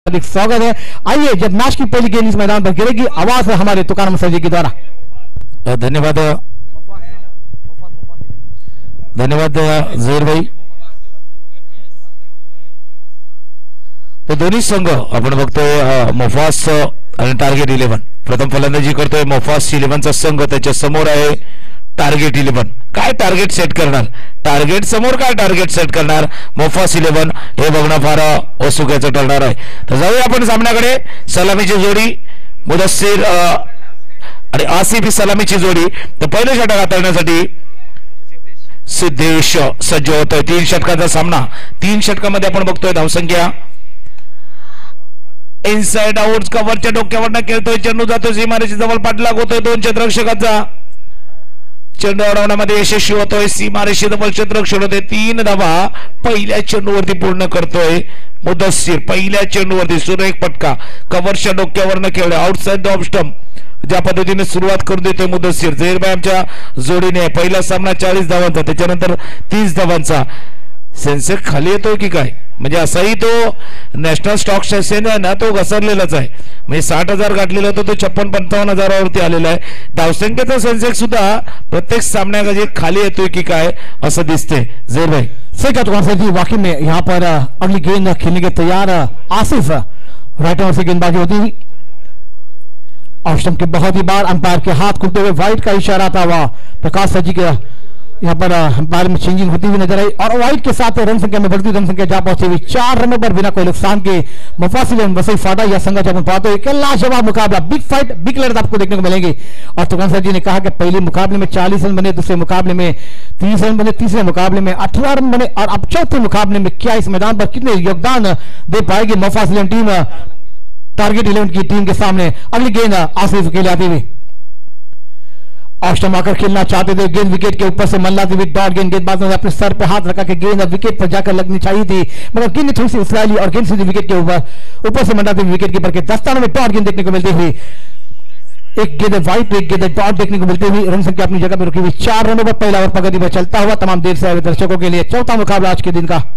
अधिक स्वागत है। आइए जब मैच की पहली गेंद इस मैदान पर गिरेगी, आवाज है हमारे तुकाराम सर जी के द्वारा। धन्यवाद धन्यवाद झहीर भाई। तो दोन्ही संघ आपण बघतोय मोफास आणि टार्गेट 11। प्रथम फलंदाजी करतोय मोफास 11चा संघ, त्याच्या समोर आहे टार्गेट 11। काय टार्गेट सेट करणार, टार्गेट समोर काय टार्गेट सेट करणार मोफास 11 हे बघणं फार औत्सुक्याचं ठरणार आहे। तर जाऊया आपण सामन्याकडे। सलामीची जोडी मुदस्सिर आणि आसिफ ही सलामीची जोडी। तर पहिलं षटक हाताळण्यासाठी सिद्धेश सज्ज होतोय। 3 षटकाचा सामना। 3 षटकामध्ये आपण बघतोय धावसंख्या इनसाइड आउट कव्हरच्या डोक्यावरनं खेळतोय, चेंडू जातोय सीमारेषे जवळ, पाठलाग होतोय 2 क्षेत्ररक्षकाचा, चेंडू अडवण्यामध्ये यशस्वी होतोय, सीमारेषे जवळ क्षेत्ररक्षण होते। 3 धावा पहिल्या चेंडूवरती पूर्ण करतोय मुदस्सिर। पहिल्या चेंडूवरती सुरेख फटका, कव्हरच्या डोक्यावरनं खेळले, आउटसाइड द ऑफ स्टंप ज्या पद्धतीने सुरुवात करून देतोय मुदस्सिर। झहीरभाई आमच्या जोडीने पहिला सामना 40 धावांचा, त्याच्यानंतर 30 धावांचा। सेन्सेक्स खाली येतोय की काय, म्हणजे असाही तो नॅशनल स्टॉक एक्सचेंज आहे ना, तो घसरलेलाच आहे। म्हणजे 60,000 गाठलेला होता, तो 56-55 वरती आलेला आहे। धावसंख्येचा सेन्सेक्स सुद्धा प्रत्येक सामन्यामध्ये खाली येतोय की काय असं दिसते। झहीर भाई सही कहा तुकाराम सर जी, वाकई में यहाँ पर अगली गेंद खेलने के तैयार आसिफ, राइट हैंड से गेंदबाजी होती हुई ऑफ स्टंप के बहुत ही बार अंपायर के हाथ खुलते हुए वाइड का इशारा था, वह प्रकाश सर जी के यहाँ पर अंपायर में चेंजिंग होती हुई नजर आई और वाइड के साथ रन संख्या में बढ़ती रन संख्या जा पहुंची हुई। 4 रनों पर बिना कोई नुकसान के मोफास 11 वसई फाटा या संघ जब पाते हुए लाजवाब मुकाबला, बिग फाइट, बिग लड़त आपको देखने को मिलेंगी। और तुकाराम सर जी ने कहा कि पहले मुकाबले में 40 रन बने, दूसरे मुकाबले में 30 रन बने, तीसरे मुकाबले में 18 रन बने और अब चौथे मुकाबले में क्या इस मैदान पर कितने योगदान दे पाएगी मोफास 11 टीम टारगेट 11 की टीम के सामने। अगली गेंद आसिफ के लिए आती हुई, ऑस्टम आकर खेलना चाहते थे, गेंद विकेट के ऊपर से मल्लाती हुई डॉट गेंद, गेंदबाज ने अपने सर पे हाथ रखा कि गेंद विकेट पर जाकर लगनी चाहिए थी, मगर गेंद थोड़ी सी उछला ली और गेंद सीधी विकेट के ऊपर से मंडाती हुई विकेट कीपर के दस्ताने में डॉट गेंद देखने को मिलती हुई। एक गेंद वाइट, एक गेंद डॉट देखने को मिलती हुई। रन संख्या अपनी जगह पर रुकी हुई। 4 रनों पर पहला ओवर प्रगति पर चलता हुआ तमाम देर से आए दर्शकों के लिए चौथा मुकाबला आज के दिन का।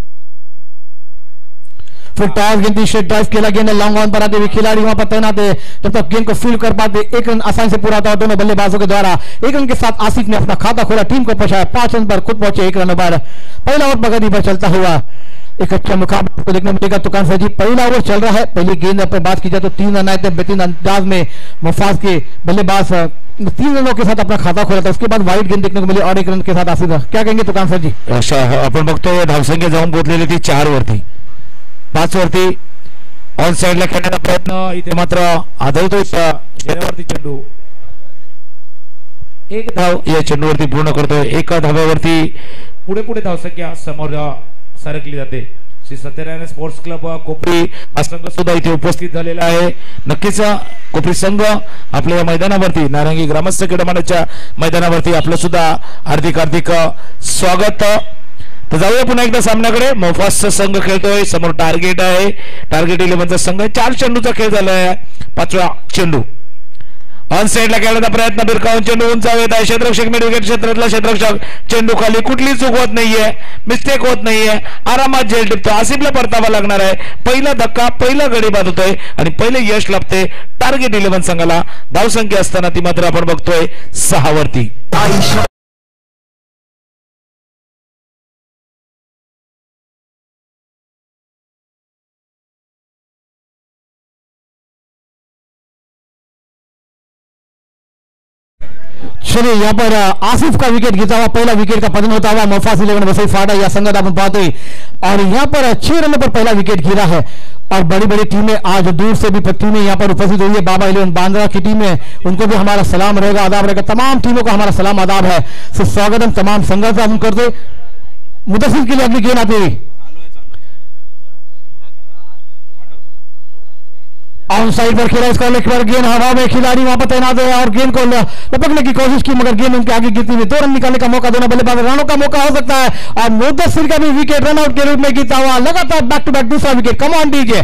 फिर टॉस गेंद तीसरे ड्राइव खेला, गेंद लॉन्ग ऑन पर आते हुए खिलाड़ी वहां पर तैनात है, जब तक गेंद को फील्ड कर पाते 1 रन आसानी से पूरा होता है दोनों बल्लेबाजों के द्वारा। 1 रन के साथ आसिफ ने अपना खाता खोला, टीम को पहुंचाया 5 रन पर, खुद पहुंचे 1 रन पर। पहला ओवर प्रगति पर चलता हुआ एक अच्छा मुकाबला को देखने मिलेगा। तुकाराम सर जी पहला ओवर चल रहा है, पहली गेंद पर बात की जाए तो 3 रन आए थे, बेहतरीन अंदाज में मोफास के बल्लेबाज 3 रनों के साथ अपना खाता खोला था, उसके बाद वाइड गेंद देखने को मिली और 1 रन के साथ आसिफ। क्या कहेंगे तुकाराम सर जी? आपण बघतोय धावसंख्या जाऊन पोहोचलेली ती 4 वरती, 5 वरती ऑन साइडला खेळण्याचा प्रयत्न इथे मात्र आदळतोय चेहऱ्यावरती चेंडू। 1 धाव या चेंडूवरती पूर्ण करतोय। 1 धाव्यावरती पुढे पुढे धावसंख्या समोर सरकली जाते। श्री सत्यनारायण स्पोर्ट्स क्लब कोपरी हा संघ सुद्धा इथे उपस्थित झालेला आहे। नक्कीच कोपरी संघ आपल्या मैदानावरती नारंगी ग्रामस्थ क्रीडामंडळाच्या मैदानावरती आपलं सुद्धा हार्दिक हार्दिक स्वागत। तर जाऊया पुन्हा एकदा सामन्याकडे। मोफासचा संघ खेळतोय, समोर टार्गेट आहे, टार्गेट 11चा संघ। 4 चेंडूचा खेळ झाला आहे, 5वा चेंडू ऑन साइडला खेळण्याचा प्रयत्न, बिरकावून चेंडू उंचावत आहे, क्षेत्ररक्षक मिड विकेट क्षेत्रातला क्षेत्ररक्षक, चेंडू खाली, कुठली चूक होत नाहीये, मिस्टेक होत नाहीये, आरामात झेल टिपतो। आसिफला परतावा लागणार आहे। पहिला धक्का, पहिला गडी बाद होतोय आणि पहिले यश लाभते टार्गेट 11 संघाला। धावसंख्या असताना ती मात्र आपण बघतोय 6 वरती। चलिए यहाँ पर आसिफ का विकेट गिरता हुआ, पहला विकेट का पतन होता हुआ मोफास 11 वसई फाटा या संगत अपन पाते और यहाँ पर 6 रनों पर पहला विकेट गिरा है। और बड़ी बड़ी टीमें आज दूर से भी टीमें यहाँ पर उपस्थित हुई है। बाबा 11 बांद्रा की टीम है, उनको भी हमारा सलाम रहेगा, आदाब रहेगा। तमाम टीमों को हमारा सलाम आदाब है, स्वागत हम तमाम संघर्ष हम करते। मुदस्सिर के लिए अगली गेंद आती हुई, ऑन साइड पर खेला, इसका लेकर गेंद हवा में, खिलाड़ी वहां पर तैनात है और गेंद को लपकने की कोशिश की, मगर गेंद उनके आगे गिरती हुई। 2 रन निकालने का मौका, दोनों बल्लेबाज रनों का मौका हो सकता है और मुदस्सिर का भी विकेट रनआउट के रूप में गिरता हुआ लगातार बैक टू बैक दूसरा विकेट। Come on DJ.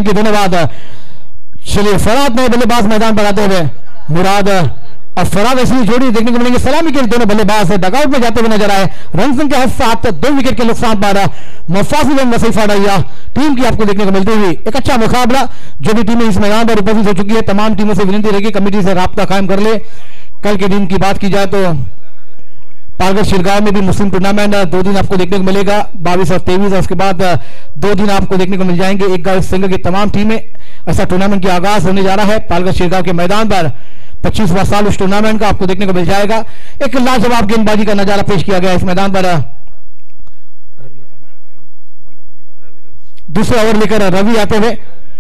धन्यवाद। चलिए फराद नए बल्लेबाज मैदान पर आते हुए मुराद और फराद ऐसी जोड़ी देखने को मिलेंगे। सलामी के दोनों बल्लेबाज डगआउट में जाते हुए नजर आए। रन संख्या 7, 2 विकेट के नुकसान पर मुफासिल एवं वसीफ फाड़िया टीम की आपको देखने को मिलती हुई एक अच्छा मुकाबला। जो भी टीमें इस मैदान पर उपस्थित हो चुकी है तमाम टीमों से विनती रहेगी कमेटी से राब्ता कायम कर ले। कल के दिन की बात की जाए तो पालगढ़ शिरगांव में भी मुस्लिम टूर्नामेंट 2 दिन आपको देखने को मिलेगा, 22 और 23। उसके बाद 2 दिन आपको देखने को मिल जाएंगे। एक गांव संघ की तमाम टीमें ऐसा टूर्नामेंट की आगाज होने जा रहा है पालगढ़ शिरगांव के मैदान पर। 25वां साल उस टूर्नामेंट का आपको देखने को मिल जाएगा। एक लाजवाब गेंदबाजी का नजारा पेश किया गया इस मैदान पर। दूसरा ओवर लेकर रवि आते हुए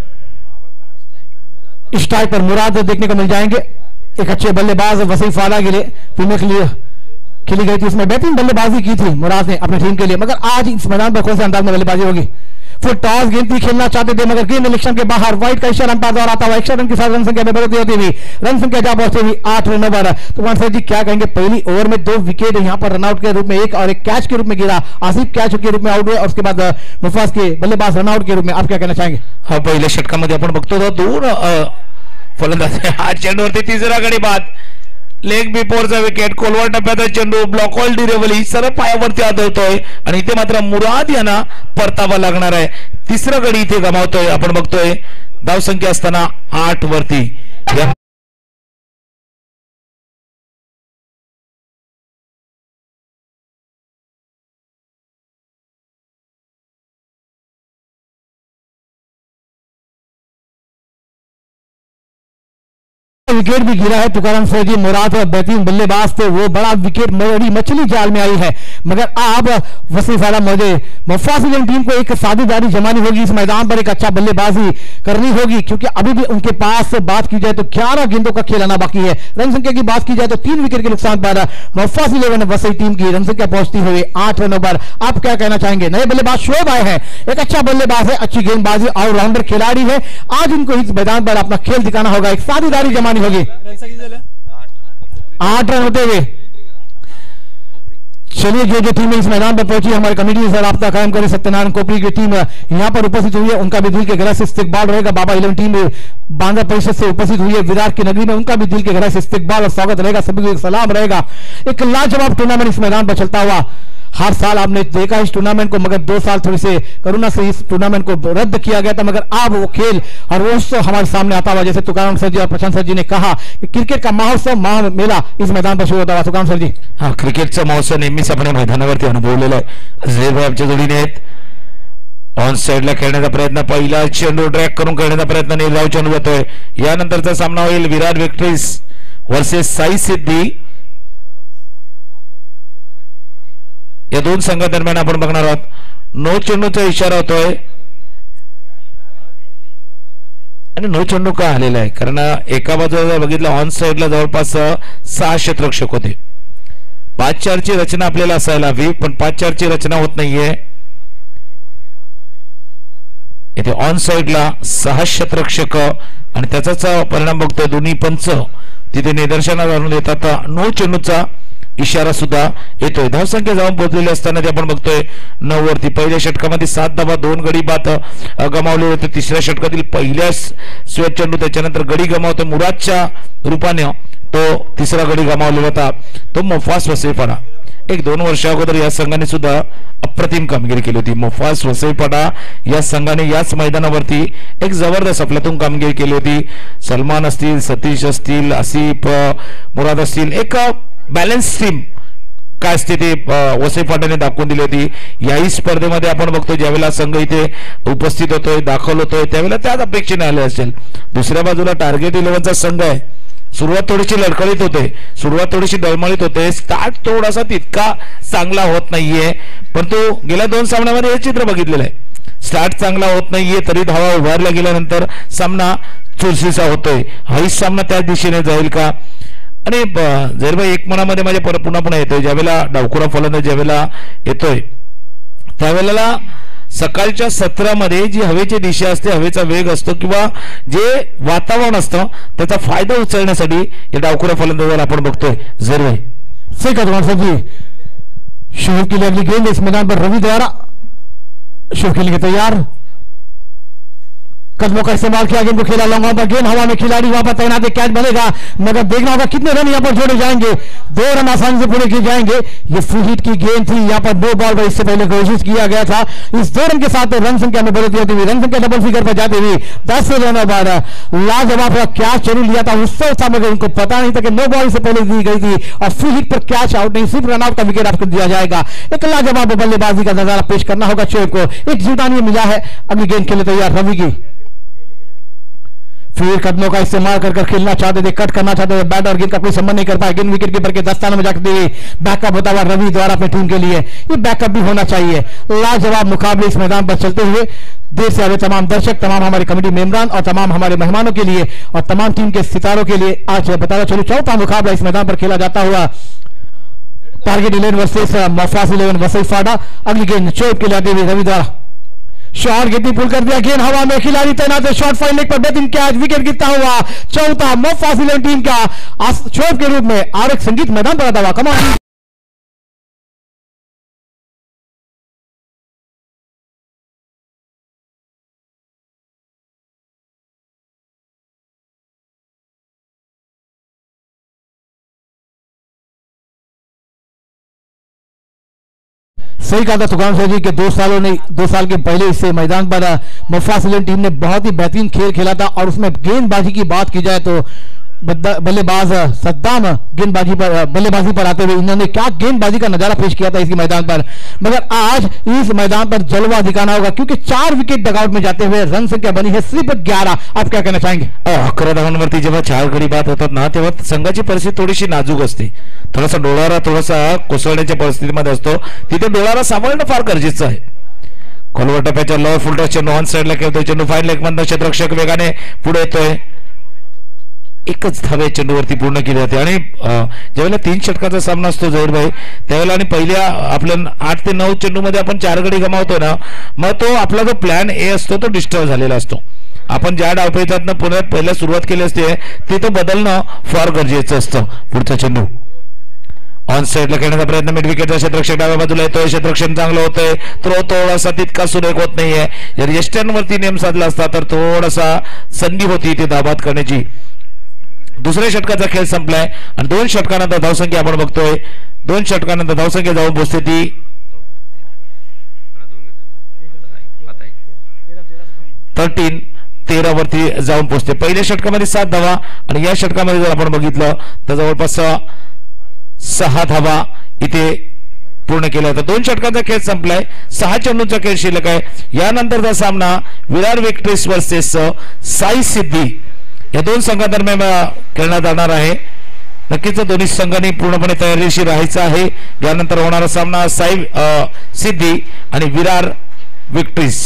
स्ट्राइक पर मुराद देखने को मिल जाएंगे। एक अच्छे बल्लेबाज वसीफ फाड़ा के लिए टीम के लिए खेली गई थी, उसमें बेहतरीन बल्लेबाजी की थी मुराद ने अपनी टीम के लिए। मगर आज इस मैदान पर कौन से अंदाज में बल्लेबाजी होगी? फुल टॉस गेंद खेलना चाहते थे मगर गेंद इलेक्शन के बाहर वाइड का इशारा अंपायर द्वारा आता हुआ 100 रन के साथ रन संख्या में बढ़ोतरी होती हुई रन संख्या जा पहुंचती हुई 8 रन पर। तो वहां जी क्या कहेंगे? पहली ओवर में 2 विकेट यहां पर रनआउट के रूप में, एक और एक कैच के रूप में गिरा। आसिफ कैच के रूप में आउट हुए और उसके बाद मुफास के बल्लेबाज रनआउट के रूप में। आप क्या कहना चाहेंगे? हा पहिल्या षटकामध्ये आपण बघतो दोन फलंदाज आज चेंडूवरती तिसरा गडी बाद लेग बिफोरचा विकेट, कोलवर टप्प्याचा चेंडू, ब्लॉक ऑल डिरेबल ही सर्व पायावरती आदळतोय आणि इथे मात्र मुराद यांना परतावा लागणार आहे। तिसरा गडी इथे गमावतोय आपण बघतोय धावसंख्या असताना 8 वरती। विकेट भी गिरा है तुकाराम सर जी। मुराद बेहतरीन बल्लेबाज थे, वो बड़ा विकेट बड़ी मछली जाल में आई है। मगर अब वसीफ फाड़ा मौजे मुफासिल टीम को एक साझेदारी जमानी होगी, इस मैदान पर एक अच्छा बल्लेबाजी करनी होगी क्योंकि अभी भी उनके पास बात की जाए तो 11 गेंदों का खेल आना बाकी है। रन संख्या की बात की जाए तो 3 विकेट के नुकसान पर मुफासिल वसई टीम की रन संख्या पहुंचती हुई 8 रनों पर। आप क्या कहना चाहेंगे? नए बल्लेबाज शोभ आए हैं, एक अच्छा बल्लेबाज है, अच्छी गेंदबाजी, ऑलराउंडर खिलाड़ी है। आज इनको इस मैदान पर अपना खेल दिखाना होगा, एक साझेदारी जमानी होगी। 8 रन होते हुए चलिए जो टीम इस मैदान पर पहुंची हमारे कमेटी से राब्ता कायम करें। सत्यनारायण कोपरी की टीम यहां पर उपस्थित हुई है, उनका भी दिल के गहराई से इस्तकबाल रहेगा। बाबा 11 टीम बांद्रा परिषद से उपस्थित हुई है विराट की नगरी में, उनका भी दिल के गहराई से इस्तकबाल और स्वागत रहेगा। सभी को एक सलाम रहेगा। एक लाजवाब टूर्नामेंट इस मैदान पर चलता हुआ हर साल आपने देखा इस टूर्नामेंट को, मगर 2 साल थोड़ी से कोरोना से इस टूर्नामेंट को रद्द किया गया था। मगर अब वो खेल और वो उत्सव हमारे सामने आता हुआ, जैसे तुकाराम सर जी और प्रशांत सर जी ने कहा कि क्रिकेट का महोत्सव मेला इस मैदान पर शुरू होता हुआ। तुकाराम सर जी, हा क्रिकेटचा महोत्सव नेहमीच आपण मैदानावरती अनुभवलेला आहे। झेलभाई आमच्या जोडीने आहेत। ऑन साइडला खेळण्याचा प्रयत्न, पहिला चेंडू ट्रॅक करून खेळण्याचा प्रयत्न, निर्धाव चेंडू जातोय। यानंतरचा सामना होईल विराट विक्टरीज वर्सेस साई सिद्धी। या 2 संघादरम्यान आपण बघणार आहोत। नो चेंडूचा इशारा होतोय आणि नो चेंडू का आलेला आहे कारण एका बाजूला बघितलं ऑन साइडला जवळपास 6 क्षेत्ररक्षक होते। 5-4 ची रचना आपल्याला असायला हवी पण 5-4 ची रचना होत नाहीये। इथे ऑन साइडला 6 क्षेत्ररक्षक आणि त्याचाच परिणाम बघतोय दोन्ही पंच तिथे निदर्शनास आणून येतात। नो चेंडूचा इशारा सुद्धा येतोय। धावसंख्या जाऊन पोहोचलेली असताना ते आपण बघतोय 9 वरती। पहिल्या षटकामध्ये 7 धावा 2 गडी बाद गमावले होते। तिसऱ्या षटकातील पहिल्या स्वेट चेंडू त्याच्यानंतर गडी गमावतो मुरादच्या रूपाने तो तिसरा गडी गमावलेला होता तो मुफास वसईपाडा। 1-2 वर्षा अगोदर या संघाने सुद्धा अप्रतिम कामगिरी केली होती। मुफास वसईपाडा या संघाने याच मैदानावरती एक जबरदस्त अफलातून कामगिरी केली होती। सलमान असतील, सतीश असतील, आसिफ, मुराद असतील, एक बॅलन्स टीम काय असते ते वसई फाट्याने दाखवून दिली होती। याही स्पर्धेमध्ये आपण बघतो ज्यावेळेला संघ इथे उपस्थित होतोय, दाखल होतोय, त्यावेळेला त्याच अपेक्षेने आले असेल। दुसऱ्या बाजूला टार्गेट 11चा संघ आहे। सुरुवात थोडीशी लडखडीत होते, सुरुवात थोडीशी डळमळीत होते, स्टार्ट थोडासा तितका चांगला होत नाहीये, परंतु गेल्या 2 सामन्यामध्ये हे चित्र बघितलेलं आहे। स्टार्ट चांगला होत नाहीये तरी धावा उभारल्या गेल्यानंतर सामना चुरशीचा होतोय। हाही सामना त्याच दिशेने जाईल का? आणि जर भाई एक मनामध्ये माझ्या पुन्हा येतोय ज्यावेळेला डावखुरा फलंदाज ज्यावेळेला येतोय त्यावेळेला सकाळच्या सत्रामध्ये जी हवेची दिशा असते, हवेचा वेग असतो किंवा जे वातावरण असतं त्याचा फायदा उचलण्यासाठी या डावखुरा फलंदाजाला आपण बघतोय। जर भाई सही कहा सर जी। शुरू के लिए अगली गेंद इस मैदान पर रवि द्वारा शुरू खेलने के तैयार। कदमों का इस्तेमाल किया, गेंद को खेला लॉन्ग ऑन पर, गेंद हवा में, खिलाड़ी वहां पर तैनात है, कैच बनेगा मगर देखना होगा कितने रन यहां पर जोड़े जाएंगे। 2 रन आसानी से पूरे किए जाएंगे। ये फ्री हिट की गेंद थी, यहां पर 2 बॉल पर इससे पहले कोशिश किया गया था। इस 2 रन के साथ रन संख्या में बढ़ोतरी होती हुई, रन संख्या डबल फिगर पर जाते हुए 10 रन बाद लाजवाब क्या चलू लिया था उससे था, मगर उनको पता नहीं था कि 9 बॉल से पहले दी गई थी और फ्री हिट पर कैच आउट नहीं, सिर्फ रन आउट का विकेट आपको दिया जाएगा। एक लाजवाब बल्लेबाजी का नजारा पेश करना होगा शोएब को। एक जुटानी मिला है, अगली गेंद के लिए तैयार रवि की। फिर कदमों का इस्तेमाल कर खेलना चाहते थे, कट करना चाहते थे, बैट और गेंद का कोई संबंध नहीं कर पाए। गेंद विकेट कीपर के दस्ताने में जाकर हुए बैकअप होता हुआ रवि द्वारा अपनी टीम के लिए, ये बैकअप भी होना चाहिए। लाजवाब मुकाबले इस मैदान पर चलते हुए देर से आए तमाम दर्शक, तमाम हमारे कमेटी मेंबरान और तमाम हमारे मेहमानों के लिए और तमाम टीम के सितारों के लिए आज बताया चलो चौथा मुकाबला इस मैदान पर खेला जाता हुआ टारगेट 11 वर्सेस मोफास 11 वसई फाड़ा। अगली गेंद शोएब के लिए हुए रवि द्वारा शॉट, गेंद पुल कर दिया, गेंद हवा में, खिलाड़ी तैनात है, शॉट फाइन लेग पर बेहतरीन कैच, विकेट गिरता हुआ चौथा मोफास 11 टीम का शोएब के रूप में आरक संगीत मैदान पर आता हुआ। कमान सही कहा था तुकान जी के 2 साल के पहले इस मैदान पर मोफास 11 टीम ने बहुत ही बेहतरीन खेल खेला था और उसमें गेंदबाजी की बात की जाए तो बल्लेबाज सद्दाम बल्लेबाजी पर आते हुए इन्होंने क्या गेंदबाजी का नजारा पेश किया था इस मैदान पर। मगर आज इस मैदान पर जलवा दिखाना होगा क्योंकि 4 विकेट डगआउट में जाते हुए रन संख्या बनी है सिर्फ 11। आप क्या कहना चाहेंगे? 11 धावांवरती जेव्हा 4 गडी बाद होतात ना तेव्हा संघाची परिस्थिती थोडीशी नाजूक असते, थोडासा डोळारा थोडासा कोसळण्याच्या परिस्थितीमध्ये असतो, तिथे डोळारा सांभाळणं फार गरजेचं आहे। खोलवर टप्प्याच्या लोअर फुल चेंडू ऑन साइडला खेळतोय, चेंडू फाईन लेग मधनं क्षेत्ररक्षक वेगाने पुढे येतोय, एकच धावे चेंडूवरती पूर्ण केली जाते आणि ज्यावेळेला 3 षटकाचा सामना असतो जहीर भाई त्यावेळेला आणि पहिल्या आपल्या 8 ते 9 चेंडूमध्ये आपण 4 गडी गमावतो ना, मग तो आपला जो प्लॅन ए असतो तो डिस्टर्ब झालेला असतो। आपण ज्या डावपेचातनं पुन्हा पहिल्या सुरुवात केली असते ते तो बदलणं फार गरजेचं असतं। पुढचा चेंडू ऑन साइडला खेळण्याचा प्रयत्न, मिड विकेटचा क्षेत्ररक्षक डाव्या बाजूला येतोय, क्षेत्ररक्षण चांगलं होतंय, थ्रो थोडासा तितका सुरेख होत नाहीये। जर यष्ट्यांवरती नेम साधला असता तर थोडासा संधी होती ते धाबाद करण्याची। दुसऱ्या षटकाचा खेळ संपलाय आणि 2 षटकानंतर धावसंख्या आपण बघतोय, 2 षटकानंतर धावसंख्या जाऊन पोहोचते ती 13 वरती जाऊन पोहोचते। पहिल्या षटकामध्ये 7 धावा आणि या षटकामध्ये जर आपण बघितलं तर जवळपास 6 धावा इथे पूर्ण केल्या होत्या। 2 षटकांचा खेळ संपलाय, 6 चेंडूंचा खेळ शिल्लक आहे। यानंतरचा सामना विरार विक्टरीज वर्सेस साई सिद्धी या 2 संघांदरम्यान खेळण्यात जाणार आहे। नक्कीच दोन्ही संघांनी पूर्णपणे तयारीशी राहायचं आहे। यानंतर होणारा सामना साई सिद्धी आणि विरार विक्टरीज।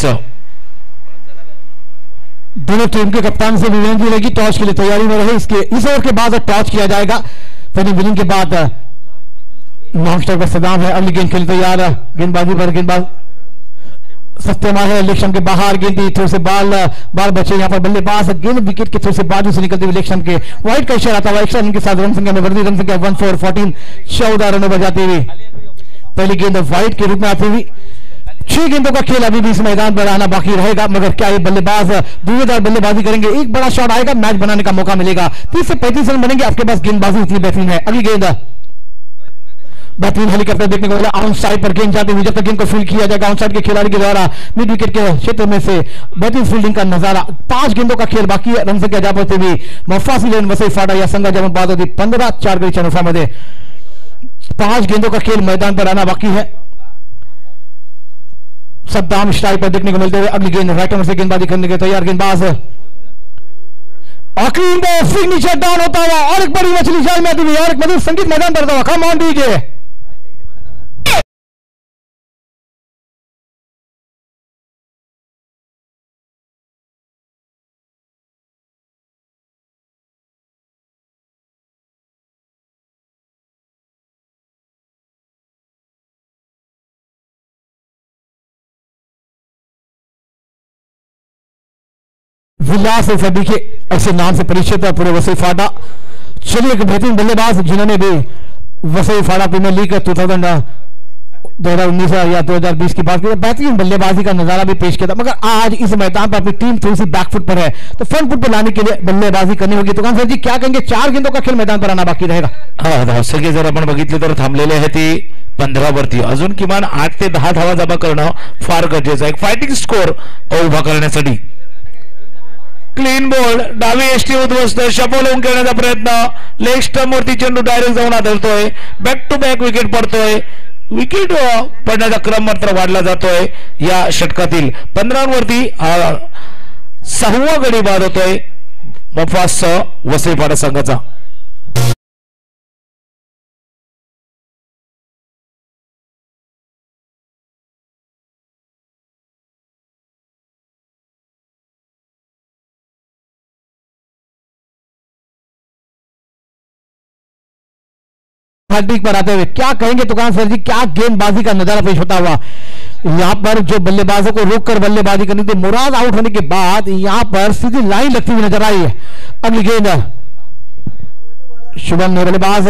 दोनों टीम के कप्तान से विनती रहेगी टॉस के लिए तैयारी में रहे। इस ओवर के बाद टॉस किया जाएगा, फिर विनिंग के बाद लॉन्ग स्ट्राइक पर सदाम है। अगली गेंद के लिए तैयार, गेंदबाजी पर गेंदबाज सत्यमा है, इलेक्शन के बाहर गेंद थ्रो से बाल बचे, यहाँ पर बल्लेबाज गेंद विकेट के थ्रो से बाजू से निकलती हुई इलेक्शन के वाइट का इशारा था। एक्स्ट्रा रन के साथ रन संख्या में बढ़ती, रन संख्या 14 14 रनों पर जाती हुई पहली गेंद वाइट के रूप में आती हुई। 6 गेंदों का खेल अभी भी इस मैदान पर आना बाकी रहेगा, मगर क्या ये बल्लेबाज धुआंधार बल्लेबाजी करेंगे? एक बड़ा शॉट आएगा, मैच बनाने का मौका मिलेगा, 30 से 35 रन बनेंगे। आपके पास गेंदबाजी इतनी बेहतरीन है। अगली गेंद बेहतरीन हेलीकॉप्टर देखने को मिला, ऑन साइड पर गेंद जाती हुई, जब तक गेंद को फील्ड किया जाएगा ऑन साइड के खिलाड़ी के द्वारा मिड विकेट के क्षेत्र में से बेहतरीन फील्डिंग का नजारा। 5 गेंदों का खेल बाकी है, रन संख्या जा पहुंचती हुई मोफास 11 वसई फाड़ा या संघा जब बात होती 15 4 गडी नुफामध्ये 5 गेंदों का खेल मैदान पर आना बाकी है। सद्दाम स्ट्राइक पर देखने को मिलते हुए अगली गेंद राइट से गेंदबाजी करने के तैयार गेंदबाज नीचे डाउन होता हुआ और एक बड़ी मछली जाल में आती हुई और एक मधुर संगीत मैदान पर हुआ। कम ऑन डीजे। विलास देखिए ऐसे नाम से परिचित है पूरे वसई फाड़ा। चलिए एक बेहतरीन बल्लेबाज जिन्होंने भी वसई फाड़ा प्रीमियर लीग 2019 2019 या 2020 की बात करें, बेहतरीन बल्लेबाजी का नजारा भी पेश किया था, मगर आज इस मैदान पर अपनी टीम थोड़ी सी बैकफुट पर है, तो फ्रंट फुट पर लाने के लिए बल्लेबाजी करनी होगी। तो सर जी क्या कहेंगे, 4 गेंदों का खेल मैदान पर आना बाकी रहेगा? धावसंख्या जर आपण बघितली तर थांबलेले आहे ती 15 वरती, अजून किमान 8 ते 10 धावा जमा करणं फार गरजेचं आहे, एक फायटिंग स्कोर उभा करण्यासाठी। क्लीन बॉल, डावी एसटी उद्ध्वस्त, शफल होऊन खेळण्याचा प्रयत्न, लेग स्टंप वरती चेंडू डायरेक्ट जाऊन आदळतोय, बॅक टू बॅक विकेट पडतोय, विकेट पडण्याचा क्रम मात्र वाढला जातोय या षटकातील। 15 वरती 6वा गडी बाद होतोय मोफास वसईपाडा संघाचा। हार्दिक पर आते हुए क्या कहेंगे तुकान सर जी, क्या गेंदबाजी का नजारा पेश होता हुआ। यहां पर जो बल्लेबाजों को रोककर बल्लेबाजी करनी थी, मुराद आउट होने के बाद यहां पर सीधी लाइन लगती हुई नजर आई है। अगली गेंद शुभम ने बल्लेबाज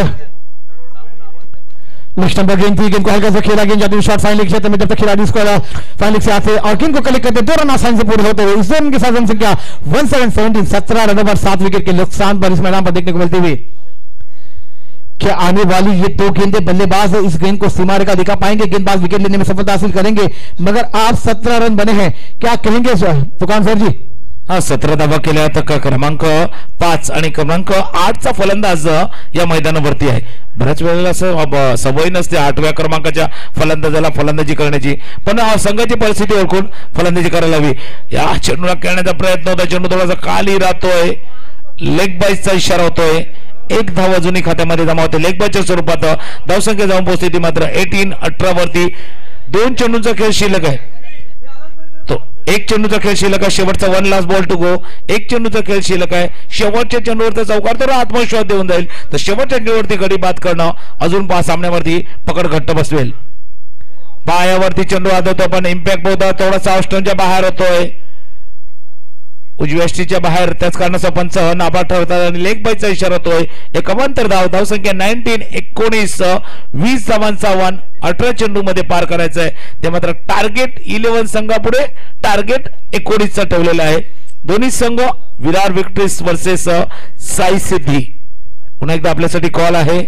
लिस्टन पर गेंद थी, गेंद को हल्का से खेला, गेंद जाती हुई शॉर्ट फाइनल क्षेत्र में, जब तक खिलाड़ी इसको फाइनल से आते और गेंद को कलेक्ट करते 2 रन आसानी से पूरे होते हुए इस गेंद के साथ रन संख्या 17 17 रनों पर 7 विकेट के नुकसान पर इस मैदान पर देखने को मिलती हुई। क्या आने वाली ये 2 गेंदें बल्लेबाज इस गेंद को सीमा रेखा दिखा पाएंगे, गेंदबाज विकेट लेने में सफलता हासिल करेंगे, मगर आप 17 रन बने हैं, क्या कहेंगे तुकान सर जी? 17 धावा केल्या तर क्रमांक 5 आणि क्रमांक 8चा फलंदाज या मैदानावरती आहे। बऱ्याच वेळेला असं सवय नसते 8व्या क्रमांकाच्या फलंदाजाला फलंदाजी करण्याची, पण संघाची परिस्थिती ओळखून फलंदाजी करायला हवी। या चेंडूला खेळण्याचा प्रयत्न होता, चेंडू थोडासा खाली राहतोय, लेग बाईसचा इशारा होतोय, 1 धाव अजूनही खात्यामध्ये जमा होते लेग बायच्या स्वरूपात। धावसंख्या जाऊन पोहोचते ती मात्र 18-18 वरती। 2 चेंडूंचा खेळ शिल्लक आहे, तो 1 चेंडूचा खेळ शिल्लक आहे, शेवटचा 1 लास्ट बॉल टू गो, 1 चेंडूचा खेळ शिल्लक आहे। शेवटच्या चेंडूवरती चौकार तर आत्मविश्वास देऊन जाईल, तर शेवटच्या चेंडूवरती गडी बाद करणं अजून सामन्यावरती पकड घट्ट बसवेल। पायावरती चेंडू आदळतो, पण इम्पॅक्ट होता थोडासा ऑस्टनच्या बाहेर होतोय, उजव्या एसटीच्या बाहेर, त्याच कारणाचा पंच नाबाद ठरवतात आणि लेग बाईचा इशारा होतोय। एक अवांतर धावसंख्या 19-19, 20 धावांचा आव्हान 18 चेंडू मध्ये पार करायचं आहे, ते मात्र टार्गेट 11 संघापुढे टार्गेट 19चा ठेवलेला आहे। दोन्ही संघ विरार विक्टरीज वर्सेस साई सिद्धी। पुन्हा एकदा आपल्यासाठी कॉल आहे,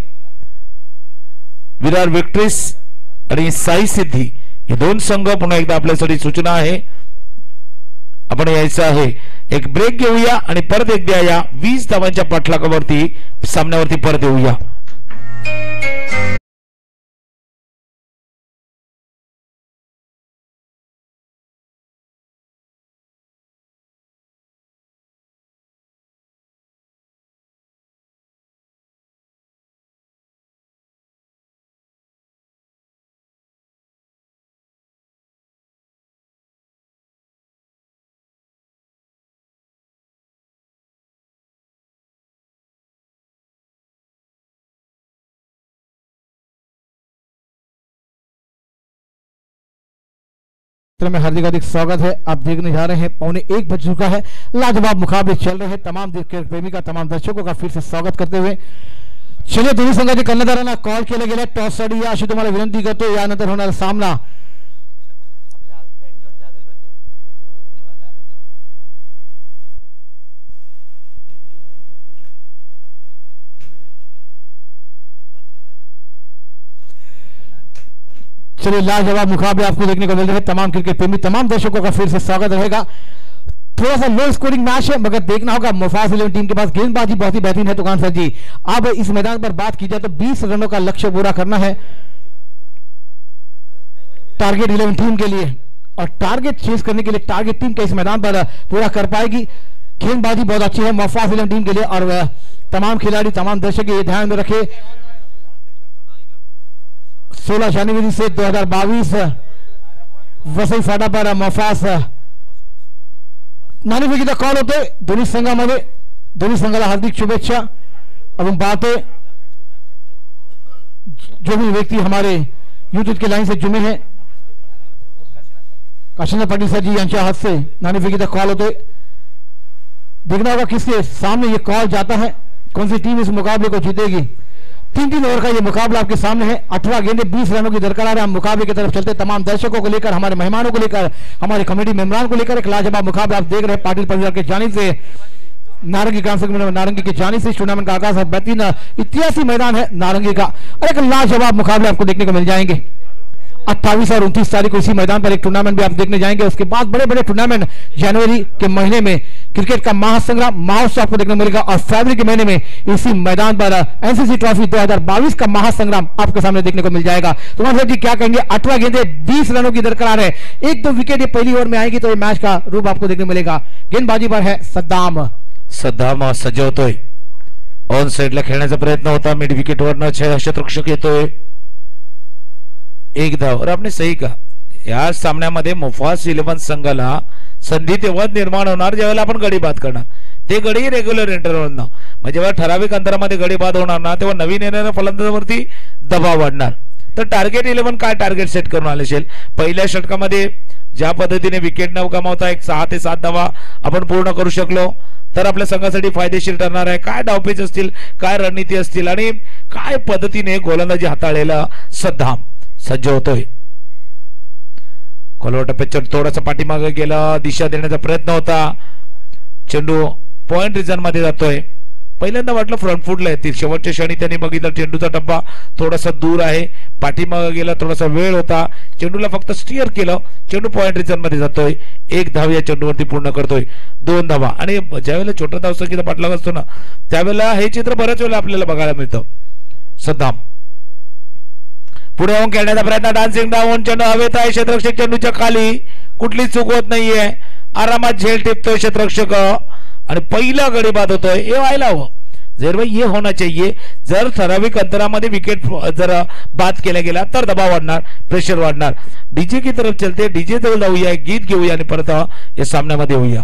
विरार विक्टरीज आणि साई सिद्धी हे 2 संघ, पुन्हा एकदा आपल्यासाठी सूचना आहे, आपण यायचं आहे। एक ब्रेक घेऊया आणि परत एकदा या 20 धावांच्या पाठलागावरती सामन्यावरती परत येऊया। में हार्दिक हार्दिक स्वागत है। आप देखने जा रहे हैं 1:15 बज चुका है, लाजवाब मुकाबले चल रहे हैं। तमाम क्रिकेट प्रेमी का, तमाम दर्शकों का फिर से स्वागत करते हुए चलिए दोन्ही संघाच्या कर्णधारांना कॉल केला गेला, टॉस साठी या अशी तुम्हाला विनंती करतो। यानंतर होणारा सामना चलिए लाजवाब मुकाबले आपको देखने को मिल रहे हैं। तमाम क्रिकेट प्रेमी, तमाम दर्शकों का फिर से स्वागत रहेगा। थोड़ा सा लो स्कोरिंग मैच है, मगर देखना होगा मुफास 11 टीम के पास गेंदबाजी बहुत ही बेहतरीन है तुकान सर जी। अब इस मैदान पर बात की जाए तो 20 रनों का लक्ष्य पूरा करना है टारगेट 11 टीम के लिए, और टारगेट चेस करने के लिए टारगेट टीम का इस मैदान पर पूरा कर पाएगी। गेंदबाजी बहुत अच्छी है मुफास 11 टीम के लिए, और तमाम खिलाड़ी, तमाम दर्शक ये ध्यान में रखे 16 जनवरी से 2022 वसई फाटा पर मुफास नाणेफेकीचा कॉल होते दोन्ही संघामध्ये। दोन्ही संघाला हार्दिक शुभेच्छा। अब हम बात है जो भी व्यक्ति हमारे यूट्यूब के लाइन से जुड़े हैं, काशिंदा पाटिल सर जी यांच्या हाथ से नाणेफेकीचा कॉल होते। देखना होगा किसके सामने ये कॉल जाता है, कौन सी टीम इस मुकाबले को जीतेगी। तीन ओवर का ये मुकाबला आपके सामने है। 18 गेंदे 20 रनों की दरकार है। हम मुकाबले की तरफ चलते तमाम दर्शकों को लेकर, हमारे मेहमानों को लेकर, हमारे कमेटी मेंबरान को लेकर एक लाजवाब मुकाबला आप देख रहे हैं। पाटिल परिवार की जानिब से नारंगी नारंगी की जानिब से टूर्नामेंट का आगाज है। बेहतरीन इतिहासी मैदान है नारंगी का और एक लाजवाब मुकाबले आपको देखने को मिल जाएंगे। 28 और 29 तारीख को इसी मैदान पर एक टूर्नामेंट भी आप देखने जाएंगे। उसके बाद बड़े बड़े टूर्नामेंट जनवरी के महीने में क्रिकेट का महासंग्राम महोत्सव आपको देखने को मिलेगा और फरवरी के महीने में इसी मैदान पर एनसीसी ट्रॉफी 2022 का महासंग्राम आपके सामने देखने को मिल जाएगा। तो जी क्या कहेंगे? 18 गेंदे 20 रनों की दरकार है। एक दो विकेट ये पहली ओवर में आएगी तो ये मैच का रूप आपको देखने को मिलेगा। गेंदबाजी पर है सद्दाम सजवतोय, ऑन साइडला खेळण्याचा प्रयत्न होता, मिड विकेट वरनं क्षेत्ररक्षक येतोय, एक धाव। और आपने सही कहा, या सामन्यामध्ये मुफास 11 संघाला संधी तेव्हा निर्माण होणार ज्यावेळेला आपण गडी बाद करणार। ते गडी रेग्युलर इंटरव्हलनं म्हणजे जेव्हा ठराविक अंतरामध्ये गडी बाद होणार ना तेव्हा नवीन येणाऱ्या फलंदाजावरती दबाव वाढणार। तर टार्गेट 11 काय टार्गेट सेट करून आले असेल? पहिल्या षटकामध्ये ज्या पद्धतीने विकेट न गमावता एक 6 ते 7 धावा आपण पूर्ण करू शकलो तर आपल्या संघासाठी फायदेशीर ठरणार आहे। काय डावपेच असतील, काय रणनीती असतील आणि काय पद्धतीने गोलंदाजी हाताळलेला सद्दाम सज्ज होतोय। खोलवटा पिचर थोडासा पाठीमागे गेला, दिशा देण्याचा प्रयत्न होता, चेंडू पॉइंट रिजन मध्ये जातोय। पहिल्यांदा वाटलं फ्रंट फुटला येतील, शेवटच्या क्षणी त्यांनी बघितलं चेंडूचा टप्पा थोडासा दूर आहे, पाठीमागे गेला, थोडासा वेळ होता, चेंडूला फक्त स्टीअर केलं, चेंडू पॉइंट रिजन मध्ये जातोय। एक धाव या चेंडूवरती पूर्ण करतोय, 2 धावा। आणि ज्यावेळेला छोटा धावसंख्येचा पाठलाग असतो ना त्यावेळेला हे चित्र बऱ्याच वेळेला आपल्याला बघायला मिळतं। सद्दाम पुढे येऊन खेळण्याचा प्रयत्न, डान्सिंग डाऊन, चेंडू हवेत आहे, क्षेत्ररक्षक चेंडूच्या खाली, कुठली चूक होत नाहीये, आरामात झेल टिपतोय क्षेत्ररक्षक आणि पहिला गडी बाद होतोय। हे व्हायला हवं जर भाई ये होना चाहिए। जर ठराविक अंतरामध्ये विकेट जर बाद केला गेला तर दबाव वाढणार, प्रेशर वाढणार। डीजे की तरफ चलते, डीजे जवळ जाऊया, गीत घेऊया आणि परत या सामन्यामध्ये होऊया।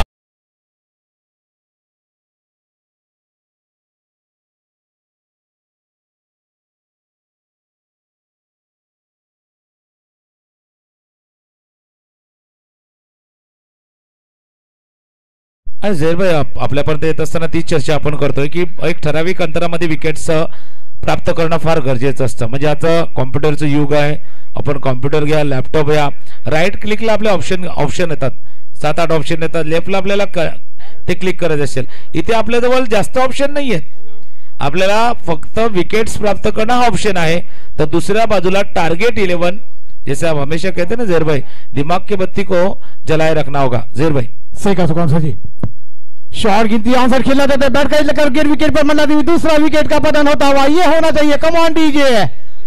आणि झेर भाई आपल्यापर्यंत येत असताना तीच चर्चा आपण करतोय की एक ठराविक अंतरामध्ये विकेट्स प्राप्त करणं फार गरजेचं असतं। म्हणजे आता कॉम्प्युटरचं युग आहे, आपण कॉम्प्युटर घ्या, लॅपटॉप घ्या, राईट क्लिकला आपले ऑप्शन येतात, 7-8 ऑप्शन येतात, लेफ्टला आपल्याला ते क्लिक करायचं असेल, इथे आपल्याजवळ जास्त ऑप्शन नाहीयेत, आपल्याला फक्त विकेट्स प्राप्त करणं हा ऑप्शन आहे। तर दुसऱ्या बाजूला टार्गेट 11, जैसे आप हमेशा कहते हैं ना ज़ेर भाई, दिमाग की बत्ती को जलाए रखना होगा। ज़ेर भाई सही कहा सुकांत जी, शॉट गिनती आंसर खेला जाता है, बैट का लेकर गिर विकेट पर मल्ला देवी, दूसरा विकेट का पतन होता हुआ ये होना चाहिए। Come on DJ.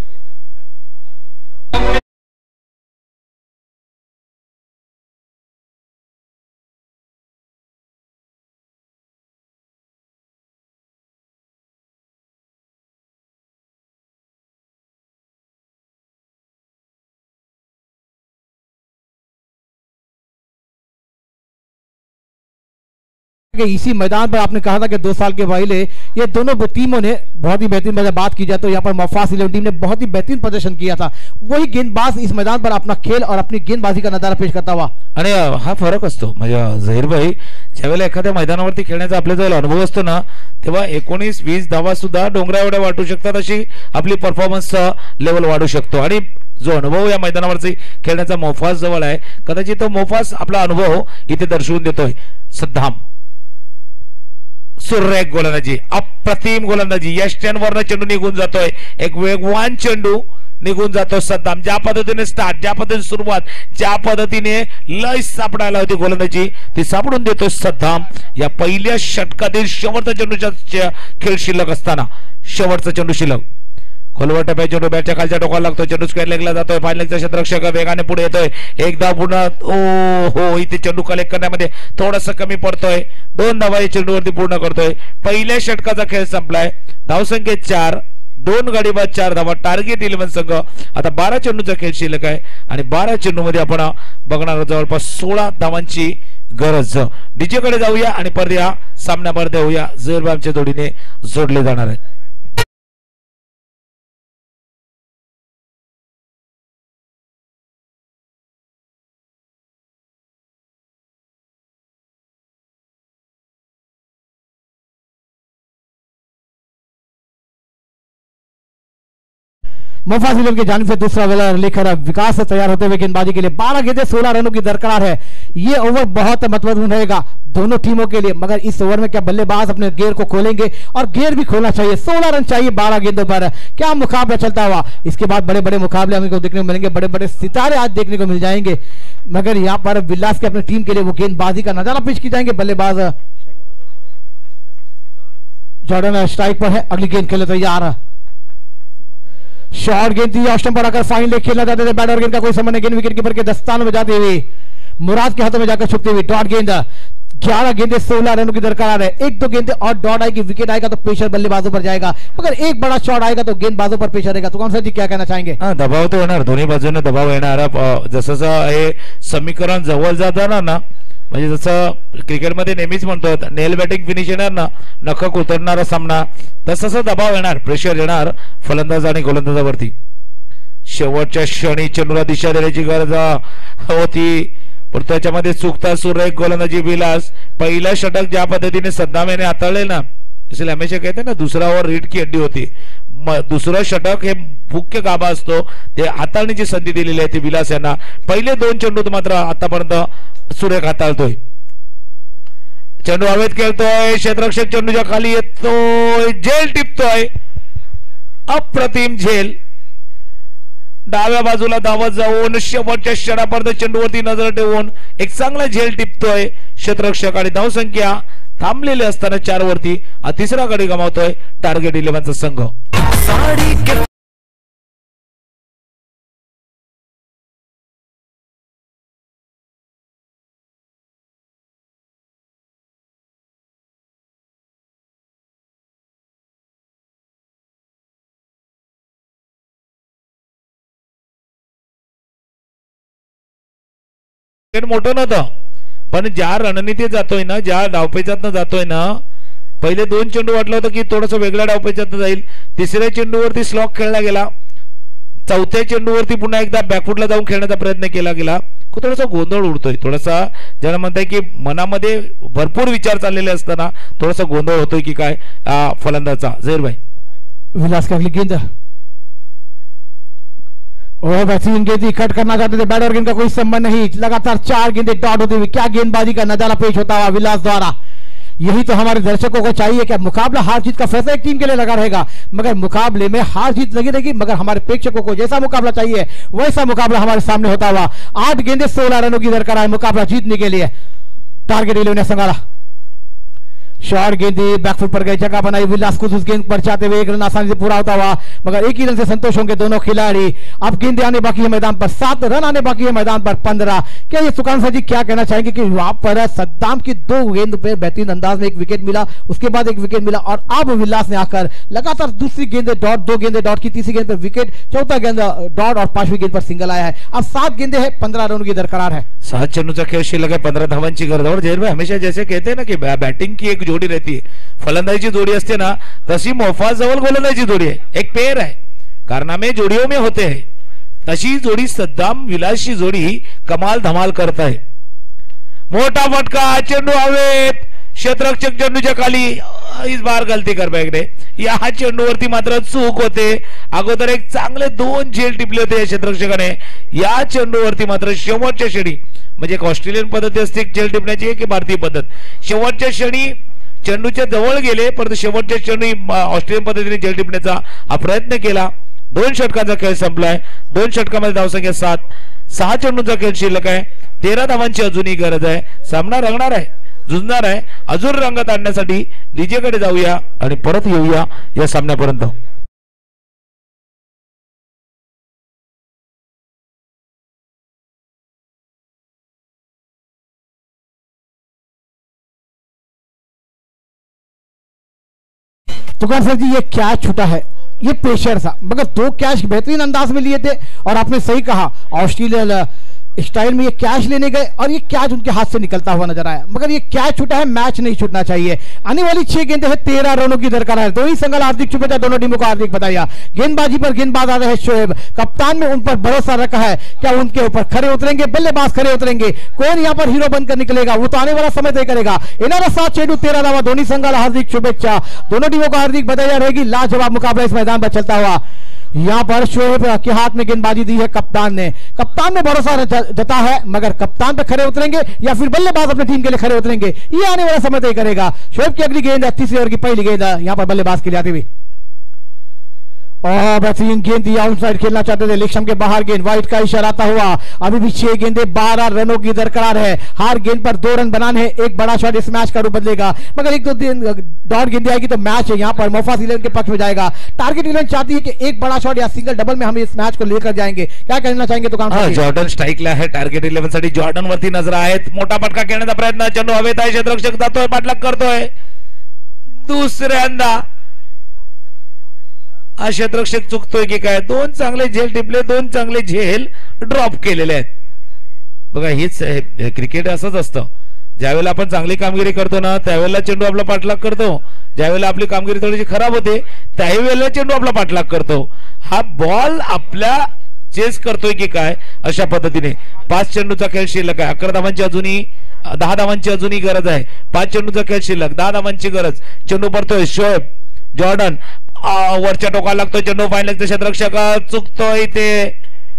इसी मैदान पर आपने कहा था कि 2 साल के पहले ये दोनों टीमों ने बहुत ही बेहतरीन, बात की जाए तो यहाँ पर मुफास 11 टीम ने बहुत ही बेहतरीन प्रदर्शन किया था। वही गेंदबाज इस मैदान पर अपना खेल और अपनी गेंदबाजी का नजारा पेश करता हुआ। आणि हा फरक असतो, म्हणजे झहीर भाई ज्यावेळेला एखाद्या मैदानावरती खेळण्याचा आपल्याजवळ अनुभव असतो ना तेव्हा 19-20 धावा सुद्धा डोंगरा एवढ्या वाटू शकतात, अशी आपली परफॉर्मन्स लेवल वाढू शकतो। आणि जो अनुभव या मैदानावरती खेळण्याचा मुफास जवळ आहे, कदाचित तो मुफास आपला अनुभव इथे दर्शवून देतोय। सद्दाम सुरेख गोलंदाजी, अप्रतिम गोलंदाजी, या स्टँडवरनं चेंडू निघून जातोय, एक वेगवान चेंडू निघून जातो। सद्दाम ज्या पद्धतीने स्टार्ट, ज्या पद्धतीने सुरुवात, ज्या पद्धतीने लय सापडायला होती गोलंदाजी ती सापडून देतो सद्दाम। या पहिल्या षटकातील शेवटचा चेंडूचा खेळ शिल्लक असताना शेवटचा चेंडू शिल्लक, खोलवटा चेंडू बॅटच्या खालच्या टोकाला लागतो, चेंडू स्क्वेअर लेगला जातोय, फाईन लेगचा क्षेत्ररक्षक वेगाने पुढे येतोय, एकदा पुन्हा ओ हो इथे चेंडू कलेक्ट करण्यामध्ये थोडासा कमी पडतोय, 2 धावा या चेंडूवरती पूर्ण करतोय। पहिल्या षटकाचा खेळ संपलाय, धावसंख्या 4, 2 गडी बाद 4 धावा, टार्गेट 11 संघ। आता 12 चेंडूचा खेळ शिल्लक आहे आणि 12 चेंडूमध्ये आपण बघणार जवळपास 16 धावांची गरज। डीजे कडे जाऊया आणि परत या सामन्यामध्ये होऊया, झेरबामच्या जोडीने जोडले जाणार आहे। मुफासिल की जानिब से दूसरा बॉलर लेकर विकास से तैयार होते हुए गेंदबाजी के लिए 12 गेंदें 16 रनों की दरकार है। ये ओवर बहुत महत्वपूर्ण रहेगा दोनों टीमों के लिए, मगर इस ओवर में क्या बल्लेबाज अपने गेयर को खोलेंगे, और गेयर भी खोलना चाहिए। 16 रन चाहिए 12 गेंदों पर। क्या मुकाबला चलता हुआ, इसके बाद बड़े बड़े मुकाबले हमको देखने को मिलेंगे, बड़े बड़े सितारे आज देखने को मिल जाएंगे। मगर यहां पर विलास के अपनी टीम के लिए वो गेंदबाजी का नजारा पेश की जाएंगे। बल्लेबाज जॉर्डन स्ट्राइक पर है, अगली गेंद खेले तैयार। शॉर्ट गेंद थी, ऑफ स्टंप पर आकर फाइन लेग खेलना चाहते थे, बैटर गेंद का कोई संबंध नहीं। गेंद विकेट कीपर के दस्ताने में जाते हुए मुराद के हाथों में जाकर छुपती हुई डॉट गेंद। 11 गेंदें 16 रनों की दरकार है। एक दो गेंदें और डॉट आएगी, विकेट आएगा तो प्रेशर बल्लेबाजों पर जाएगा, मगर एक बड़ा शॉट आएगा तो गेंदबाजों पर प्रेशर रहेगा। तो कौन सा जी क्या कहना चाहेंगे? दबाव तो येणार, दोन्ही बाजूने दबाव येणार। जसं हे समीकरण जवळ जाताना ना, म्हणजे जसं क्रिकेटमध्ये नेहमीच म्हणतो नेल बॅटिंग फिनिश येणार ना, नखक उतरणारा सामना, तसं दबाव येणार, प्रेशर येणार फलंदाज आणि गोलंदाजावरती। शेवटच्या क्षणी चेंडूला दिशा देण्याची गरज होती, पण त्याच्यामध्ये चुकता सुरेख गोलंदाजी विलास। पहिला षटक ज्या पद्धतीने सद्दाम याने हाताळले ना, इसलिए हमेशा कहते हैं ना दूसरा ओव्हर रीड की हड्डी होती। दुसरं षटक हे मुख्य गाभा असतो, ते हाताळण्याची संधी दिलेली आहे ती विलास यांना। पहिले 2 चेंडूत मात्र आतापर्यंत सुरेख हाताळतोय। चेंडू हवेत खेळतोय, क्षेत्ररक्षक चेंडूच्या खाली येतोय, झेल टिपतोय, अप्रतिम झेल। डाव्या बाजूला धावत जाऊन शेवटच्या क्षणापर्यंत चेंडूवरती नजर ठेवून एक चांगला झेल टिपतोय क्षेत्ररक्षक, आणि धावसंख्या थांबलेली असताना 4 वरती तिसरा गडी गमावतोय टार्गेट 11चा संघ। मोठं नव्हतं, पण ज्या रणनीतीत जातोय ना, ज्या डावपेचातनं जातोय ना, पहिले 2 चेंडू वाटलं होतं की थोडंसं वेगळ्या डावपेचातनं जाईल, तिसऱ्या चेंडूवरती स्लॉक खेळला गेला, चौथ्या चेंडूवरती पुन्हा एकदा बॅकफुटला जाऊन खेळण्याचा प्रयत्न केला गेला, थोडासा गोंधळ उडतोय, थोडासा ज्याला म्हणताय की मनामध्ये भरपूर विचार चाललेले असताना थोडासा गोंधळ होतोय की काय फलंदाजाचा। झहीर भाई विलास की अगली गेंद, और बेहतरीन गेंद कट करना चाहते थे, बैटर गेंद का कोई संबंध नहीं, लगातार 4 गेंदें डॉट होती हुई, क्या गेंदबाजी का नजारा पेश होता हुआ विलास द्वारा। यही तो हमारे दर्शकों को चाहिए कि मुकाबला हार जीत का फैसला एक टीम के लिए लगा रहेगा, मगर मुकाबले में हार जीत लगी रहेगी, मगर हमारे प्रेक्षकों को जैसा मुकाबला चाहिए वैसा मुकाबला हमारे सामने होता हुआ। 8 गेंदें 16 रनों की दरकार है मुकाबला जीतने के लिए। टारगेट 11 ने संभाला, शॉर्ट गेंद बैकफुट पर गई, जगह बनाई, विलास कुछ उस गेंद पर चाहते हुए 1 रन आसानी से पूरा होता हुआ, मगर 1 ही रन से संतोष होंगे दोनों खिलाड़ी। अब गेंदें आने बाकी है मैदान पर, 7 रन आने बाकी है मैदान पर 15। क्या ये सुकान सर जी क्या कहना चाहेंगे कि वहां पर सद्दाम की 2 गेंद पे बेहतरीन अंदाज में 1 विकेट मिला, उसके बाद 1 विकेट मिला, और अब विलास ने आकर लगातार दूसरी गेंद डॉट, 2 गेंदें डॉट की, तीसरी गेंद पर विकेट, चौथा गेंद डॉट और 5वीं गेंद पर सिंगल आया है। अब 7 गेंदें हैं, 15 रनों की दरकार है। 7 चेंडूचा खेळ शिल्लक है, 15 धावांची गरज। और जहीर भाई हमेशा जैसे कहते हैं ना कि बैटिंग की एक जोड़ी रहती है, फलंदाजी जोड़ी असते ना, तशी मोफाज जवळ गोलंदाजी जोड़ी है, एक पेयर है, कारनामे जोड़ियों में होते हैं, तशी जोड़ी सद्दाम विलासची जोड़ी कमाल धमाल करता है। मोठा फटका, चेंडू हवेत, क्षेत्ररक्षक चेंडूच्या खाली, इस बार गलती कर बैगने, या चेंडूवरती मात्र चूक होते। अगोदर एक चांगले 2 झेल टिपले होते क्षेत्ररक्षकाने, या चेंडूवरती मात्र शेवटच्या क्षणी, म्हणजे एक ऑस्ट्रेलियन पद्धती असते झेल टिपण्याची की भारतीय पद्धत, शेवटच्या क्षणी चेंडूच्या जवळ गेले, परंतु शेवटच्या क्षणी ऑस्ट्रेलियन पद्धतीने झेल टिपण्याचा प्रयत्न केला। 2 षटकांचा खेळ संपलाय, 2 षटकामध्ये धावसंख्या 7, 6 चेंडूंचा खेळ शिल्लक आहे, 13 धावांची अजूनही गरज आहे। सामना रंगणार आहे, झुंजणार आहे, अजून रंगत आणण्यासाठी डीजे कडे जाऊया आणि परत येऊया या सामन्यापर्यंत। तुकार सर जी ये कैच छूटा है, ये प्रेशर था, मगर 2 कैच बेहतरीन अंदाज में लिए थे, और आपने सही कहा ऑस्ट्रेलिया स्टाइल में ये कैच लेने गए और ये कैच उनके हाथ से निकलता हुआ नजर आया, मगर ये कैच छूटा है, मैच नहीं छूटना चाहिए। आने वाली 6 गेंदें हैं, 13 रनों की दरकार है। दोनों संघ हार्दिक शुभेच्छा दोनों टीमों को हार्दिक बताया। गेंदबाजी पर गेंदबाज आ रहे हैं शोएब, कप्तान ने उन पर भरोसा रखा है, क्या उनके ऊपर खड़े उतरेंगे, बल्लेबाज खड़े उतरेंगे, कौन यहाँ पर हीरो बनकर निकलेगा वो तो आने वाला समय तय करेगा। इन्होंने 7 चेंडू 13 धावा, दोनों संघाला हार्दिक शुभेच्छा, दोनों टीमों को हार्दिक बधाई रहेगी। लाजवाब मुकाबला इस मैदान पर चलता हुआ। यहाँ पर शोएब के हाथ में गेंदबाजी दी है कप्तान ने भरोसा जता है, मगर कप्तान पे खड़े उतरेंगे या फिर बल्लेबाज अपने टीम के लिए खड़े उतरेंगे, ये आने वाला समय तय करेगा। शोएब की अगली गेंद, तीसरे ओवर की पहली गेंद यहाँ पर बल्लेबाज के लिए आती हुई, और बेहतरीन गेंद दिया, आउटसाइड खेलना चाहते थे, लेक्शम के बाहर गेंद, वाइट का इशारा आता हुआ। अभी भी 6 गेंदे 12 रनों की दरकरार है, हर गेंद पर 2 रन बनाने हैं, एक बड़ा शॉट इस मैच का रूप बदलेगा, मगर एक दो डॉट गेंदे आएगी तो मैच यहाँ पर मोफास 11 के पक्ष में जाएगा। टारगेट 11 चाहती है कि एक बड़ा शॉट या सिंगल डबल में हम इस मैच को लेकर जाएंगे, क्या कहना चाहेंगे? तो जॉर्डन स्ट्राइकला आहे टार्गेट 11 साठी, जॉर्डन वरती नजर आहेत, मोठा फटका खेळण्याचा प्रयत्न, चेंडू हवेत आहे, क्षेत्ररक्षक जातोय, पाठलाग करतोय, दुसऱ्यांदा हा क्षेत्ररक्षक चुकतोय की काय? 2 चांगले झेल टिपले, 2 चांगले झेल ड्रॉप केलेले आहेत. बघा हीच क्रिकेट असंच असतं, ज्यावेळेला आपण चांगली कामगिरी करतो ना त्यावेळेला चेंडू आपला पाठलाग करतो, ज्यावेळेला आपली कामगिरी थोडीशी खराब होते त्यावेळेला चेंडू आपला पाठलाग करतो. हा बॉल आपल्या चेस करतोय की काय अशा पद्धतीने 5 चेंडूचा खेळ शिल्लक आहे, 11 धावांची अजूनही 10 धावांची अजूनही गरज आहे, 5 चेंडूचा खेळ शिल्लक, 10 धावांची गरज. चेंडू पडतोय, शोएब जॉर्डन वरच्या टोकाला लागतोय, चेंडू फायनल क्षेत्ररक्षक चुकतोय, ते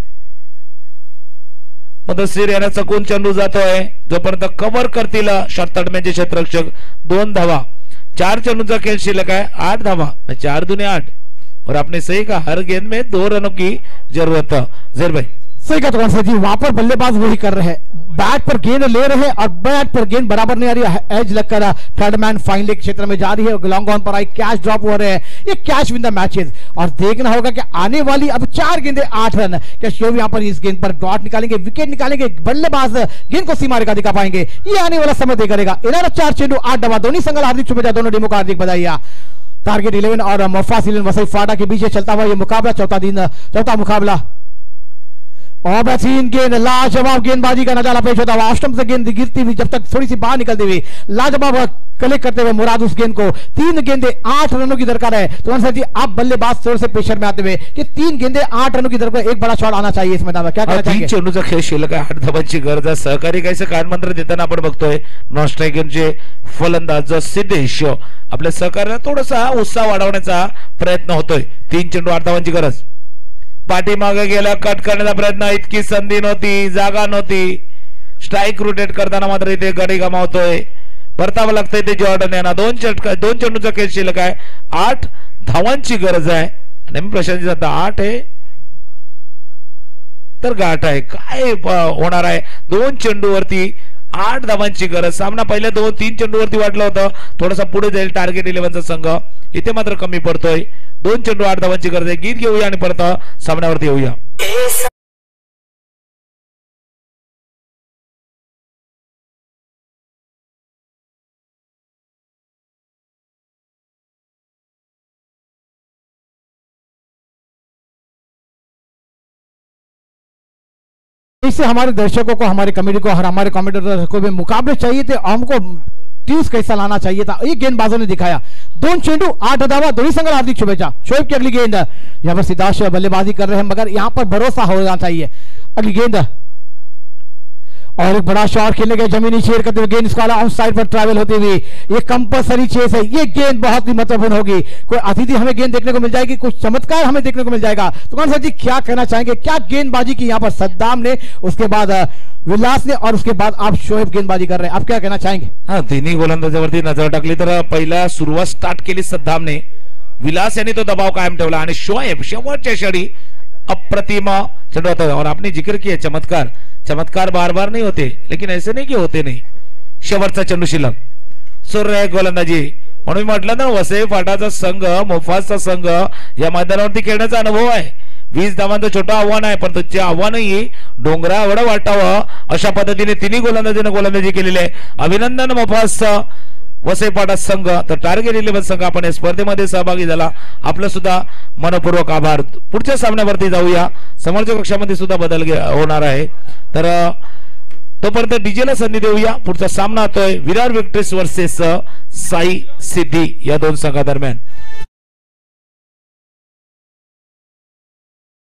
मदसीर यांना चकून चेंडू जातोय, जोपर्यंत कव्हर करतील शॉर्ट तडम्याचे क्षेत्ररक्षक. 2 धावा, 4 चेंडूचा खेळ शिल्लक है, 8 धावा, 4 दूने 8, और आपने सही कहा हर गेंद में 2 रनों की जरूरत है। ज़ेर भाई सही कहा तो जी, वहां पर बल्लेबाज वही कर रहे हैं, बैट पर गेंद ले रहे हैं और बैट पर गेंद बराबर नहीं आ रही है, एज लगकर थर्ड मैन फाइनल क्षेत्र में जा रही है, लॉन्ग ऑन पर आई, कैच ड्रॉप हो रहे हैं, ये कैच विन द मैचेस। और देखना होगा कि आने वाली अब 4 गेंदे 8 रन, क्या शोएब यहां पर इस गेंद पर डॉट निकालेंगे, विकेट निकालेंगे, बल्लेबाज गेंद को सीमा रेखा दिखा पाएंगे, ये आने वाला समय तय करेगा। 4 चेंडू 8 दवा, दोनों संगल हार्दिक शुभेच्छा, दोनों टीमों को हार्दिक बधाइयां। टारगेट 11 और मोफास 11 वसई फाटा के बीच चलता हुआ ये मुकाबला, चौथा मुकाबला, और बेहतरीन गेंद, लाजवाब गेंदबाजी का नजारा पेश होता हुआ, ऑस्टम से गेंद गिरती हुई जब तक थोड़ी सी बाहर निकलती हुई, लाजवाब कलेक्ट करते हुए मुराद उस गेंद को, 3 गेंदे 8 रनों की दरकार है। तो अंसर जी आप बल्लेबाज तौर से प्रेशर में आते हुए कि 3 गेंदे 8 रनों की दरकार, एक बड़ा शॉट आना चाहिए इस मैदान में, क्या कहना चाहिए? 3 चेंडूचा खेळ शिल्लक आहे, 8 धावांची गरज आहे, सहकारी काहीसे कानमंत्र देताना आपण बघतोय नॉन स्ट्रायकरचे फलंदाज सिद्धेश आपल्या सहकार्याला थोडासा उत्साह वाढवण्याचा प्रयत्न होतोय। 3 चेंडू 8 धावांची गरज, पाठीमागे गेला, कट करण्याचा प्रयत्न, इतकी संधी नव्हती, जागा नव्हती, स्ट्राइक रोटेट करताना मात्र इथे गडी गमावतोय, परतावं लागतंय ते जॉर्डन यांना। 2 चेंडूचा खेळ शिल्लक आहे, 8 धावांची गरज आहे, नेहमी प्रशांत जाता 8 आहे तर गाठ आहे, काय होणार आहे? 2 चेंडूवरती 8 धावांची गरज, सामना पहिल्या 2-3 चेंडूवरती वाटलं होतं थोडासा पुढे जाईल टार्गेट 11चा संघ, इथे मात्र कमी पडतोय। 2 चेंडू 8 धावांची गरज आहे, गीत घेऊया आणि परत सामन्यावरती येऊया। इससे हमारे दर्शकों को, हमारे कमेटी को और हमारे कमेंटेटर को भी मुकाबले चाहिए थे, हमको ट्यूज कैसा लाना चाहिए था, ये गेंदबाजों ने दिखाया। 2 चेंडू 8 धावा, दोनों संघ हार्दिक शुभेच्छा। शोएब की अगली गेंद, यहाँ पर सिद्धार्थ बल्लेबाजी कर रहे हैं, मगर यहाँ पर भरोसा होना चाहिए। अगली गेंद और एक बड़ा शॉट खेलने गए, जमीनी छेड़ करते हुए गेंद स्क्वायर आउट साइड पर ट्रैवल होती हुई, ये कंपलसरी चेस है, ये गेंद बहुत ही महत्वपूर्ण होगी। कोई अतिथि हमें गेंद देखने को मिल जाएगी, कुछ चमत्कार हमें देखने को मिल जाएगा। तो कौन सा जी क्या कहना चाहेंगे, क्या गेंदबाजी की यहाँ पर सद्दाम ने, उसके बाद विलास ने, और उसके बाद आप शोएब गेंदबाजी कर रहे हैं, आप क्या कहना चाहेंगे? हाँ, तिन्ही गोलंदाजावरती नजर टाकली तर पहिला सुरुवात स्टार्ट केली सद्दामने, विलास यांनी तो दबाव कायम ठेवला आणि शोएब शेवटच्या क्षणी अप्रतिम चेंडू होता। और आपने जिक्र किया चमत्कार, चमत्कार बार बार नहीं होते, लेकिन ऐसे नहीं कि होते नहीं। शेवटचा चेंडू शिल्लक, सूर्य गोलंदाजी, म्हणून म्हटलं ना वसई फाटाचा संघ, मोफासचा संघ या मैदानावरती खेळण्याचा अनुभव आहे। 20 धावांचं छोटं आव्हान आहे, पण त्याचे आव्हानही डोंगरा एवढं वाटावं अशा पद्धतीने तिन्ही गोलंदाजीने गोलंदाजी केलेली आहे। अभिनंदन मोफास वसई फाटा संघ, तर टार्गेट 11 संघ आपण या स्पर्धेमध्ये सहभागी झाला, आपलं सुद्धा मनपूर्वक आभार। पुढच्या सामन्यावरती जाऊया, समोरच्या कक्षामध्ये सुद्धा बदल होणार आहे, तर तोपर्यंत डीजेला संधी देऊया। पुढचा सामना होतोय विरार विक्टरीज वर्सेस साई सिद्धी या 2 संघादरम्यान।